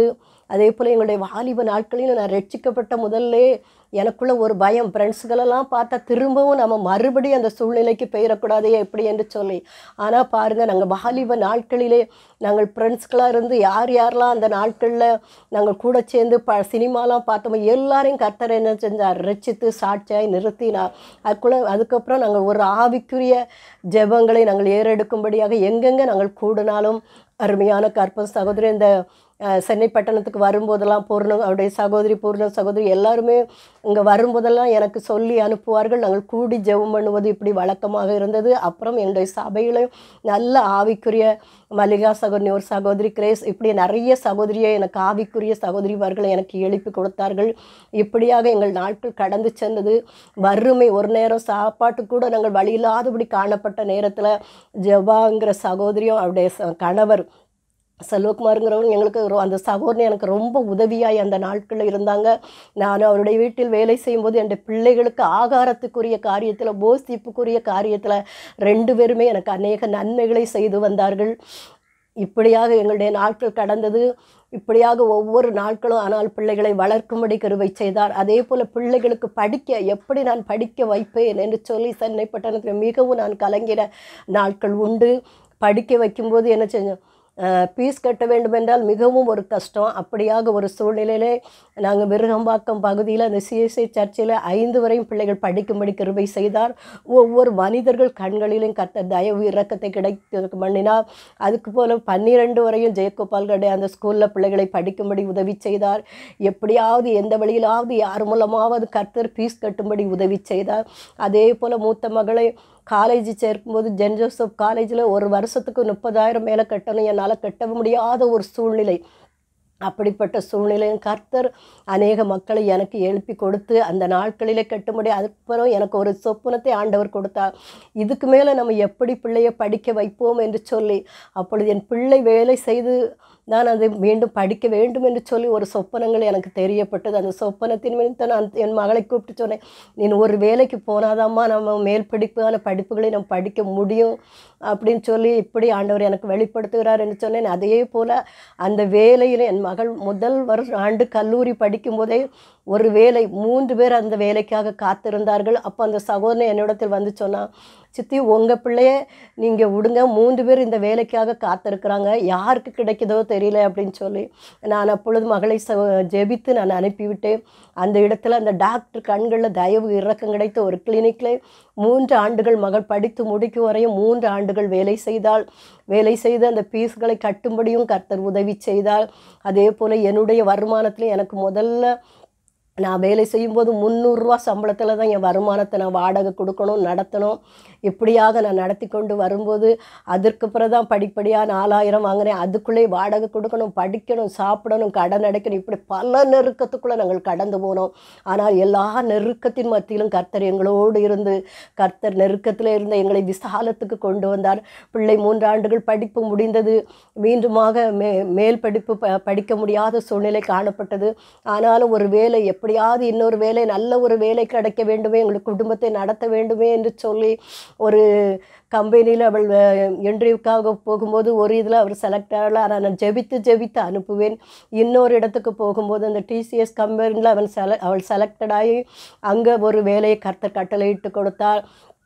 அதே போல் எங்களுடைய வாலிப நாட்களில் நான் ரட்சிக்கப்பட்ட முதல்லே எனக்குள்ள ஒரு பயம், ஃப்ரெண்ட்ஸுகளெல்லாம் பார்த்தா திரும்பவும் நம்ம மறுபடியும் அந்த சூழ்நிலைக்கு போயிடக்கூடாதே எப்படி என்று சொல்லி. ஆனால் பாருங்கள், நாங்கள் வாலிப நாட்களிலே நாங்கள் ஃப்ரெண்ட்ஸ்களாக இருந்து யார் யாரெல்லாம் அந்த நாட்களில் நாங்கள் கூட சேர்ந்து சினிமாலாம் பார்த்தோமோ எல்லாரையும் கர்த்தர் என்ன செஞ்சார், ரட்சித்து சாட்சியாய் நிறுத்தினார். அதுக்கப்புறம் நாங்கள் ஒரு ஆவிக்குரிய ஜெபங்களை நாங்கள் ஏறெடுக்கும்படியாக எங்கெங்கே நாங்கள் கூடினாலும் அருமையான கற்ப சகோதரி இந்த சென்னை பட்டணத்துக்கு வரும்போதெல்லாம் அவருடைய சகோதரி பூர்ண சகோதரி எல்லாருமே இங்கே வரும்போதெல்லாம் எனக்கு சொல்லி அனுப்புவார்கள். நாங்கள் கூடி ஜெபம் பண்ணுவது இப்படி வழக்கமாக இருந்தது. அப்புறம் என்னுடைய சபையிலையும் நல்ல ஆவிக்குரிய மல்லிகா சகோதரி, ஒரு சகோதரி கிரேஸ், இப்படி நிறைய சகோதரியை எனக்கு ஆவிக்குரிய சகோதரிமார்களை எனக்கு எழுப்பி கொடுத்தார்கள். இப்படியாக எங்கள் நாட்கள் கடந்து சென்றது. வறுமை, ஒரு நேரம் சாப்பாட்டு கூட நாங்கள் வழியில்லாதபடி காணப்பட்ட நேரத்தில் ஜெபாங்கிற சகோதரியும் அவருடைய கணவர் செல்வகுமாருங்கிறவங்க எங்களுக்கு அந்த சகோதரி எனக்கு ரொம்ப உதவியாய் அந்த நாட்களில் இருந்தாங்க. நான் அவருடைய வீட்டில் வேலை செய்யும்போது என் பிள்ளைகளுக்கு ஆகாரத்துக்குரிய காரியத்தில், போஷிப்புக்குரிய காரியத்தில் 2 பேருமே எனக்கு அநேக நன்மைகளை செய்து வந்தார்கள். இப்படியாக எங்களுடைய நாட்கள் கடந்தது. இப்படியாக ஒவ்வொரு நாட்களும் ஆனால் பிள்ளைகளை வளர்க்கும்படி கிருபை செய்தார். அதே போல் பிள்ளைகளுக்கு எப்படி நான் படிக்க வைப்பேன் என்று சொல்லி சென்னை பட்டணத்தில் மிகவும் நான் கலங்கிற நாட்கள் உண்டு. படிக்க வைக்கும்போது என்ன செஞ்சோம், ஃபீஸ் கட்ட வேண்டும் என்றால் மிகவும் ஒரு கஷ்டம். அப்படியாக ஒரு சூழ்நிலையிலே நாங்கள் விருகம்பாக்கம் பகுதியில் அந்த சிஎஸ்ஐ சர்ச்சில் 5 வரையும் பிள்ளைகள் படிக்கும்படி கிருபை செய்தார். ஒவ்வொரு மனிதர்கள் கண்களிலும் கர்த்தர் தயவு இரக்கத்தை கிடைக்க பண்ணினார். அதுக்கு போல் 12 வரையும் ஜெயகோபால் கடை அந்த ஸ்கூலில் பிள்ளைகளை படிக்கும்படி உதவி செய்தார். எப்படியாவது எந்த வழியிலாவது யார் மூலமாவது கர்த்தர் ஃபீஸ் கட்டும்படி உதவி செய்தார். அதே போல் மூத்த மகளை காலேஜ் சேர்க்கும்போது சென்ட் ஜோசப் காலேஜில் ஒரு வருஷத்துக்கு 30,000 மேலே கட்டணும். என்னால் கட்ட முடியாத ஒரு சூழ்நிலை. அப்படிப்பட்ட சூழ்நிலையும் கர்த்தர் அநேக மக்களை எனக்கு எழுப்பி கொடுத்து அந்த நாட்களிலே கட்டும்படி. அதுக்கப்புறம் எனக்கு ஒரு சொப்பனத்தை ஆண்டவர் கொடுத்தார். இதுக்கு மேலே நம்ம எப்படி பிள்ளையை படிக்க வைப்போம் என்று சொல்லி. அப்பொழுது என் பிள்ளை வேலை செய்து நான் அதை மீண்டும் படிக்க வேண்டும் என்று சொல்லி ஒரு சொப்பனங்கள் எனக்கு தெரியப்பட்டது. அந்த சொப்பனத்தின் மீது நான் என் மகளை கூப்பிட்டு சொன்னேன், நீ ஒரு வேலைக்கு போனாதாம்மா நம்ம மேல் படிப்பான படிப்புகளை நம்ம படிக்க முடியும் அப்படின்னு சொல்லி இப்படி ஆண்டவர் எனக்கு வெளிப்படுத்துகிறார் என்று சொன்னேன். அதே போல் அந்த வேலையில் என் மகள் முதல் ஆண்டு கல்லூரி படிக்கும்போதே ஒரு வேலை 3 பேர் அந்த வேலைக்காக காத்திருந்தார்கள். அப்போ அந்த சகோதரன் என்னிடத்தில் வந்து சொன்னான், சித்தி உங்கள் பிள்ளையே நீங்கள் விடுங்க, 3 பேர் இந்த வேலைக்காக காத்திருக்கிறாங்க, யாருக்கு கிடைக்குதோ தெரியல அப்படின்னு சொல்லி. நான் அப்பொழுது மகளை ஜெபித்து நான் அனுப்பிவிட்டேன். அந்த இடத்துல அந்த டாக்டர் கண்களில் தயவு இரக்கம் கிடைத்த ஒரு கிளினிக்கில் 3 ஆண்டுகள் மகள் படித்து முடிக்கும் வரையும் 3 ஆண்டுகள் வேலை செய்தாள். வேலை செய்து அந்த ஃபீஸ்களை கட்டும்படியும் கர்த்தர் உதவி செய்தாள். அதே போல் என்னுடைய வருமானத்தில் எனக்கு முதல்ல நான் வேலை செய்யும்போது 300 ரூபா சம்பளத்தில் தான் என் வருமானத்தை நான் வாடகை கொடுக்கணும், நடத்தணும். இப்படியாக நான் நடத்தி கொண்டு வரும்போது அதற்கு பிறகு தான் படிப்படியாக 4000 வாங்கினேன். அதுக்குள்ளே வாடகை கொடுக்கணும், படிக்கணும், சாப்பிடணும், கடன் அடைக்கணும், இப்படி பல நெருக்கத்துக்குள்ளே நாங்கள் கடந்து போனோம். ஆனால் எல்லா நெருக்கத்தின் மத்தியிலும் கர்த்தர் எங்களோடு இருந்து கர்த்தர் நெருக்கத்தில் இருந்த எங்களை விசாலத்துக்கு கொண்டு வந்தார். பிள்ளை 3 ஆண்டுகள் படிப்பு முடிந்தது. மீண்டுமாக மேல் படிப்பு படிக்க முடியாத சூழ்நிலை காணப்பட்டது. ஆனாலும் ஒரு வேலை, எப்படியாவது இன்னொரு வேலை, நல்ல ஒரு வேலை கிடைக்க வேண்டுமே, எங்களுக்கு குடும்பத்தை நடத்த வேண்டுமே என்று சொல்லி ஒரு கம்பெனியில் அவள் இன்டர்வியூக்காக போகும்போது ஒரு இதில் அவர் செலக்ட் ஆகலை. ஆனால் நான் ஜெபித்து அனுப்புவேன். இன்னொரு இடத்துக்கு போகும்போது அந்த டிசிஎஸ் கம்பெனியில் அவள் செலக்டட் ஆகி அங்கே ஒரு வேலையை கர்த்தர் கட்டளையிட்டு கொடுத்தாள்.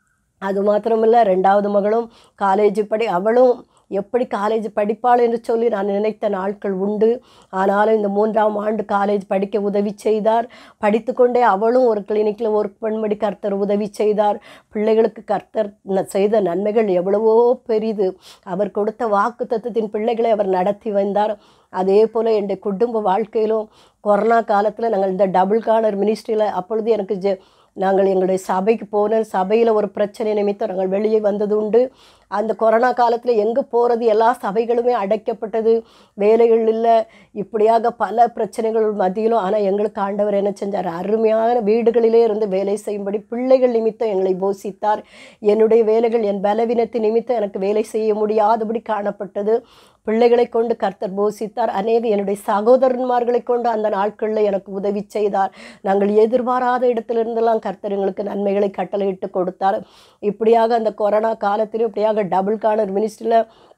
அது மாத்திரமில்லை, 2வது மகளும் காலேஜ் அவளும் எப்படி காலேஜ் படிப்பாள் என்று சொல்லி நான் நினைத்த நாட்கள் உண்டு. ஆனாலும் இந்த 3ஆம் ஆண்டு காலேஜ் படிக்க உதவி செய்தார். படித்து கொண்டே அவளும் ஒரு கிளினிக்கில் ஒர்க் பண்ணும்படி கர்த்தர் உதவி செய்தார். பிள்ளைகளுக்கு கர்த்தர் செய்த நன்மைகள் எவ்வளவோ பெரிது. அவர் கொடுத்த வாக்குத்தத்தத்தின் பிள்ளைகளை அவர் நடத்தி வந்தார். அதே போல் என்னுடைய குடும்ப வாழ்க்கையிலும் கொரோனா காலத்தில் நாங்கள் இந்த டபுள் கார்னர் மினிஸ்ட்ரியில் அப்பொழுது எனக்கு நாங்கள் எங்களுடைய சபைக்கு போன சபையில் ஒரு பிரச்சனை நிமித்தம் நாங்கள் வெளியே வந்தது உண்டு. அந்த கொரோனா காலத்தில் எங்கே போகிறது, எல்லா சபைகளுமே அடைக்கப்பட்டது, வேலைகள் இல்லை, இப்படியாக பல பிரச்சனைகள் மத்தியிலும். ஆனால் எங்களுக்கு ஆண்டவர் என்ன செஞ்சார், அருமையான வீடுகளிலே இருந்து வேலை செய்யும்படி பிள்ளைகள் நிமித்தம் எங்களை போஷித்தார். என்னுடைய வேலைகள் என் பலவீனத்தின் நிமித்தம் எனக்கு வேலை செய்ய முடியாதபடி காணப்பட்டது. பிள்ளைகளை கொண்டு கர்த்தர் போஷித்தார். என்னுடைய சகோதரன்மார்களை கொண்டு அந்த நாட்களில் எனக்கு உதவி செய்தார். நாங்கள் எதிர்பாராத இடத்திலிருந்தெல்லாம் கர்த்தர் எங்களுக்கு நன்மைகளை கட்டளையிட்டு கொடுத்தார். இப்படியாக அந்த கொரோனா காலத்திலும் இப்படியாக டபுள் கார்னர் மினிஸ்ட்ரியில்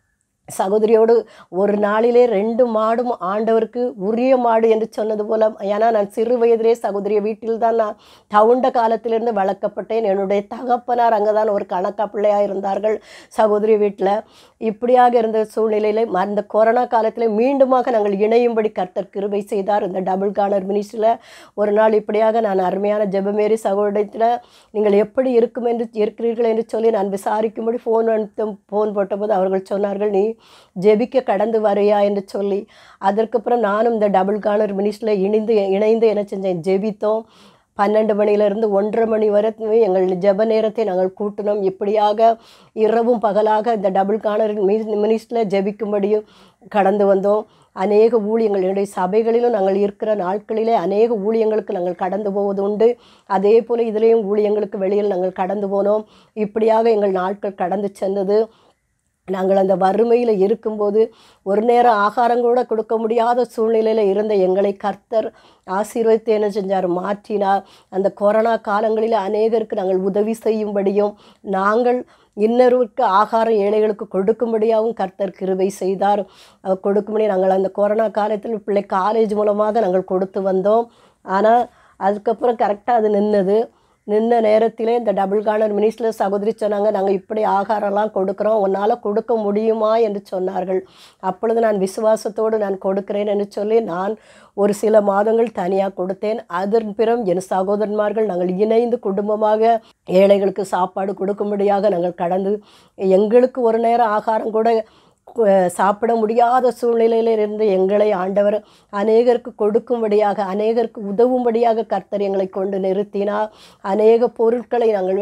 சகோதரியோடு ஒரு நாளிலே 2 மாடும் ஆண்டவருக்கு உரிய மாடு என்று சொன்னது போல. ஏன்னா நான் சிறு வயதிலே சகோதரிய வீட்டில் தான் நான் தவுண்ட காலத்திலிருந்து வளர்க்கப்பட்டேன். என்னுடைய தகப்பனார் அங்கே தான் ஒரு கணக்கா பிள்ளையாக இருந்தார்கள் சகோதரி வீட்டில். இப்படியாக இருந்த சூழ்நிலையில் அந்த கொரோனா காலத்தில் மீண்டுமாக நாங்கள் இணையும்படி கர்த்தர் கிருபை செய்தார். இந்த டபுள் கார்னர் மினிஸ்ட்ரியில் ஒரு நாள் இப்படியாக நான் அருமையான ஜெபமேரி சகோதரத்தில் நீங்கள் எப்படி இருக்கிறீர்கள் என்று சொல்லி நான் விசாரிக்கும்படி ஃபோன் போட்டபோது அவர்கள் சொன்னார்கள், நீ ஜெபிக்க கடந்து வரையா என்று சொல்லி. அதற்கப்புறம் நானும் இந்த டபுள் கார்னர் மினிஸ்ட்ரியில் இணைந்து என்ன செஞ்சேன், ஜெபித்தோம். 12 மணியிலிருந்து 1:30 மணி வரை எங்கள் ஜெப நேரத்தை நாங்கள் கூட்டினோம். இப்படியாக இரவும் பகலாக இந்த டபுள் கார்னர் மினிஸ்ட்ரியில் ஜெபிக்கும்படியும் கடந்து வந்தோம். அநேக ஊழியங்கள் என்னுடைய சபைகளிலும் நாங்கள் இருக்கிற நாட்களிலே அநேக ஊழியங்களுக்கு நாங்கள் கடந்து போவது உண்டு. அதே போல் இதிலேயும் ஊழியங்களுக்கு வெளியில் நாங்கள் கடந்து போனோம். இப்படியாக எங்கள் நாட்கள் கடந்து சென்றது. நாங்கள் அந்த வறுமையில் இருக்கும்போது ஒரு நேரம் ஆகாரம் கூட கொடுக்க முடியாத சூழ்நிலையில் இருந்த எங்களை கர்த்தர் ஆசீர்வதித்து என்ன செஞ்சார், மாற்றினார். அந்த கொரோனா காலங்களில் அநேகருக்கு நாங்கள் உதவி செய்யும்படியும் நாங்கள் இன்னொருவருக்கு ஆகாரம் ஏழைகளுக்கு கொடுக்கும்படியாகவும் கர்த்தர் கிருபை செய்தார். கொடுக்கும்படி நாங்கள் அந்த கொரோனா காலத்தில் பிள்ளை காலேஜ் மூலமாக நாங்கள் கொடுத்து வந்தோம். ஆனால் அதுக்கப்புறம் கரெக்டாக அது நின்ன நேரத்திலே இந்த டபுள் கார்னர் மினிஸ்ட்ரியில் சகோதரி சொன்னாங்க, நாங்கள் இப்படி ஆகாரம்லாம் கொடுக்குறோம், உன்னால் கொடுக்க முடியுமா என்று சொன்னார்கள். அப்பொழுது நான் விசுவாசத்தோடு நான் கொடுக்கிறேன் என்று சொல்லி நான் ஒரு சில மாதங்கள் தனியாக கொடுத்தேன். அதன் பிறகு என் சகோதரன்மார்கள் நாங்கள் இணைந்து குடும்பமாக ஏழைகளுக்கு சாப்பாடு கொடுக்கும்படியாக நாங்கள் கடந்து எங்களுக்கு ஒரு நேரம் ஆகாரம் கூட சாப்பிட முடியாத சூழ்நிலையில் இருந்து எங்களை ஆண்டவர் அநேகருக்கு கொடுக்கும்படியாக அநேகருக்கு உதவும்படியாக கர்த்தர் எங்களை கொண்டு நிறுத்தினார். அநேக பொருட்களை நாங்கள்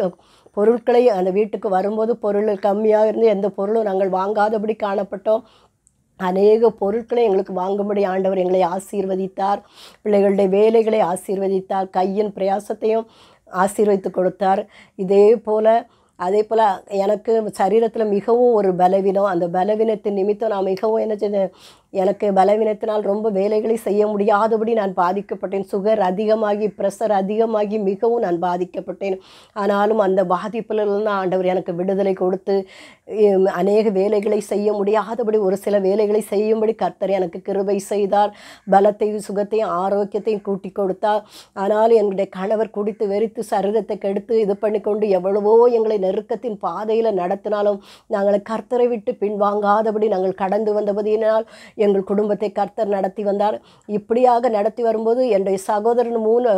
அந்த வீட்டுக்கு வரும்போது பொருள் கம்மியாக இருந்து எந்த பொருளும் நாங்கள் வாங்காதபடி காணப்பட்டோம். அநேக பொருட்களை எங்களுக்கு வாங்கும்படி ஆண்டவர் எங்களை ஆசீர்வதித்தார். பிள்ளைகளுடைய வேலைகளை ஆசீர்வதித்தார். கையின் பிரயாசத்தையும் ஆசீர்வதித்து கொடுத்தார். அதே போல் எனக்கு சரீரத்தில் மிகவும் ஒரு பலவீனம். அந்த பலவீனத்தின் நிமித்தம் நான் மிகவும் என்ன செஞ்சேன், எனக்கு பலவீனத்தினால் ரொம்ப வேலைகளை செய்ய முடியாதபடி நான் பாதிக்கப்பட்டேன். சுகர் அதிகமாகி ப்ரெஷர் அதிகமாகி மிகவும் நான் பாதிக்கப்பட்டேன். ஆனாலும் அந்த பாதிப்பிலிருந்து ஆண்டவர் எனக்கு விடுதலை கொடுத்து அநேக வேலைகளை செய்ய முடியாதபடி ஒரு சில வேலைகளை செய்யும்படி கர்த்தர் எனக்கு கிருபை செய்தார். பலத்தையும் சுகத்தையும் ஆரோக்கியத்தையும் கூட்டி கொடுத்தார். ஆனாலும் எங்களுடைய கணவர் குடித்து வெறித்து சரீரத்தை கெடுத்து இது பண்ணி கொண்டு எவ்வளவோ எங்களை நெருக்கத்தின் பாதையில் நடத்தினாலும் நாங்கள் கர்த்தரை விட்டு பின்வாங்காதபடி நாங்கள் கடந்து வந்தபடியினால் எங்கள் குடும்பத்தை கர்த்தர் நடத்தி வந்தார். இப்படியாக நடத்தி வரும்போது என்னுடைய சகோதரன்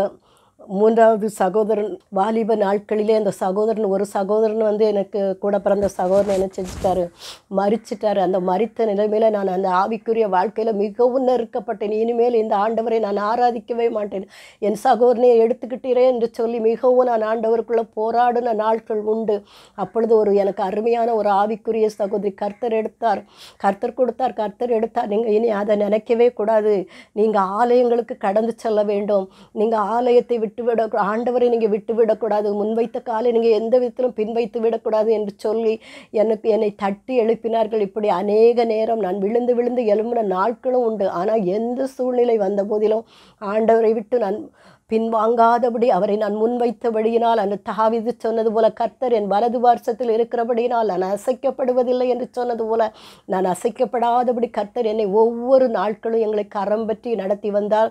மூன்றாவது சகோதரன் வாலிப நாட்களிலே அந்த ஒரு சகோதரன் எனக்கு கூட பிறந்த சகோதரன் என்ன செஞ்சுட்டாரு, மரிச்சிட்டாரு. அந்த மரித்த நிலைமையில் நான் அந்த ஆவிக்குரிய வாழ்க்கையில் மிகவும் நெருக்கப்பட்டேன். இனிமேல் இந்த ஆண்டவரை நான் ஆராதிக்கவே மாட்டேன், என் சகோதரனை எடுத்துக்கிட்டீரே என்று சொல்லி மிகவும் நான் ஆண்டவருக்குள்ளே போராடின நாட்கள் உண்டு. அப்பொழுது எனக்கு அருமையான ஒரு ஆவிக்குரிய சகோதரி கர்த்தர் கொடுத்தார். நீங்கள் இனி அதை நினைக்கவே கூடாது, நீங்கள் ஆலயங்களுக்கு கடந்து செல்ல வேண்டும், நீங்கள் ஆலயத்தை ஆண்டவரை நீங்கள் விட்டுவிடக்கூடாது, முன்வைத்த காலை நீங்கள் எந்த விதத்திலும் பின்வைத்து விடக்கூடாது என்று சொல்லி என்னை தட்டி எழுப்பினார்கள். இப்படி அநேக நேரம் நான் விழுந்து எழும்பின நாட்களும் உண்டு. ஆனால் எந்த சூழ்நிலை வந்த போதிலும் ஆண்டவரை விட்டு நான் பின்வாங்காதபடி அவரை நான் முன்வைத்தபடியினால் அந்த தாவீது சொன்னது போல கர்த்தர் என் வலது பார்சத்தில் இருக்கிறபடியினால் நான் அசைக்கப்படுவதில்லை என்று சொன்னது போல நான் அசைக்கப்படாதபடி கர்த்தர் என்னை ஒவ்வொரு நாட்களும் எங்களை கரம் பற்றி நடத்தி வந்தார்.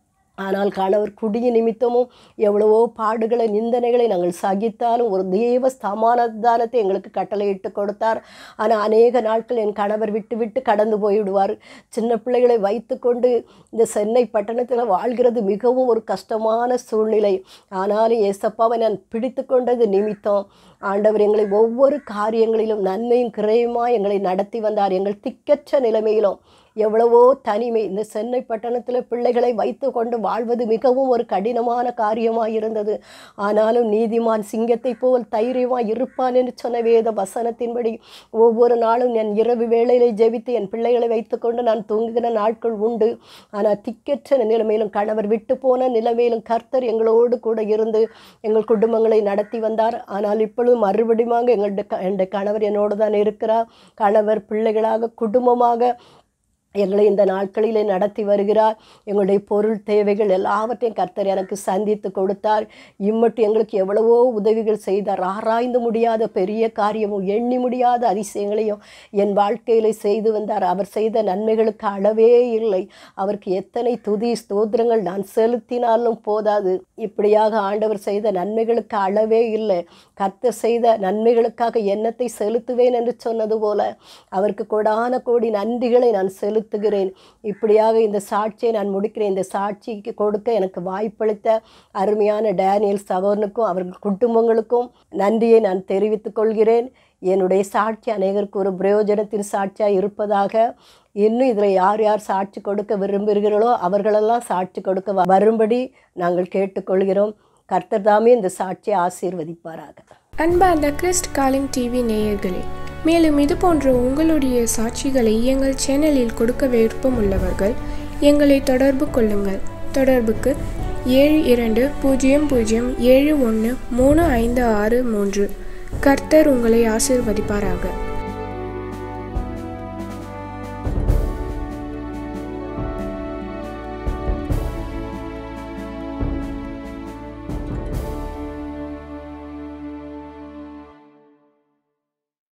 ஆனால் கணவர் குடிய நிமித்தமும் எவ்வளவோ பாடுகளை நிந்தனைகளை நாங்கள் சகித்தாலும் ஒரு தேவ சமாதானத்தை எங்களுக்கு கட்டளையிட்டு கொடுத்தார். ஆனால் அநேக நாட்கள் என் கணவர் விட்டு கடந்து போய்விடுவார். சின்ன பிள்ளைகளை வைத்து கொண்டு இந்த சென்னை பட்டணத்தில் வாழ்கிறது மிகவும் ஒரு கஷ்டமான சூழ்நிலை. ஆனாலும் ஏசப்பாவை நான் பிடித்து கொண்டது நிமித்தம் ஆண்டவர் எங்களை ஒவ்வொரு காரியங்களிலும் நன்மையும் கிரயமாக எங்களை நடத்தி வந்தார். எங்கள் திக்கற்ற நிலைமையிலும் எவ்வளவோ தனிமை, இந்த சென்னை பட்டணத்தில் பிள்ளைகளை வைத்து கொண்டு வாழ்வது மிகவும் ஒரு கடினமான காரியமாக இருந்தது. ஆனாலும் நீதிமான் சிங்கத்தை போல் தைரியமாக இருப்பான் என்று சொன்ன வேத வசனத்தின்படி ஒவ்வொரு நாளும் என் இரவு வேளையிலே ஜெபித்து என் பிள்ளைகளை வைத்து கொண்டு நான் தூங்குகிற நாட்கள் உண்டு. ஆனால் திக்கற்ற நிலைமையிலும் கணவர் விட்டு போன நிலைமையிலும் கர்த்தர் எங்களோடு கூட இருந்து எங்கள் குடும்பங்களை நடத்தி வந்தார். ஆனால் இப்பொழுதும் மறுபடியும் என்னுடைய கணவர் என்னோடு தான் இருக்கிறார். கணவர் பிள்ளைகளாக குடும்பமாக எங்களை இந்த நாட்களிலே நடத்தி வருகிறார். எங்களுடைய பொருள் தேவைகள் எல்லாவற்றையும் கர்த்தர் எனக்கு சந்தித்து கொடுத்தார். இம்மட்டும் எங்களுக்கு எவ்வளவோ உதவிகள் செய்தார். ஆராய்ந்து முடியாத பெரிய காரியமும் எண்ணி முடியாத அதிசயங்களையும் என் வாழ்க்கையில் செய்து வந்தார். அவர் செய்த நன்மைகளுக்கு அளவே இல்லை. அவருக்கு எத்தனை துதி ஸ்தோத்திரங்கள் நான் செலுத்தினாலும் போதாது. இப்படியாக ஆண்டவர் செய்த நன்மைகளுக்கு அளவே இல்லை. கர்த்தர் செய்த நன்மைகளுக்காக எண்ணத்தை செலுத்துவேன் என்று சொன்னது போல அவருக்கு கோடான கோடி நன்றிகளை நான் செலுத்துகிறேன். இப்படியாக இந்த சாட்சியை நான் முடிக்கிறேன். இந்த சாட்சிக்கு கொடுக்க எனக்கு வாய்ப்பளித்த அருமையான டேனியல் சகோதரனுக்கும் அவர்கள் குடும்பங்களுக்கும் நன்றியை நான் தெரிவித்துக் கொள்கிறேன். என்னுடைய சாட்சி அநேகருக்கு ஒரு பிரயோஜனத்தின் சாட்சியாக இருப்பதாக. இன்னும் இதில் யார் யார் சாட்சி கொடுக்க விரும்புகிறீர்களோ அவர்களெல்லாம் சாட்சி கொடுக்க வரும்படி நாங்கள் கேட்டுக்கொள்கிறோம். கர்த்தர் தாமே இந்த சாட்சியை ஆசீர்வதிப்பாராக. அன்பார்ந்த கிறிஸ்ட் காலிங் டிவி நேயர்களே, மேலும் இது போன்ற உங்களுடைய சாட்சிகளை எங்கள் சேனலில் கொடுக்க விருப்பம் உள்ளவர்கள் எங்களை தொடர்பு கொள்ளுங்கள். தொடர்புக்கு 7200713563. கர்த்தர் உங்களை ஆசீர்வதிப்பாராக.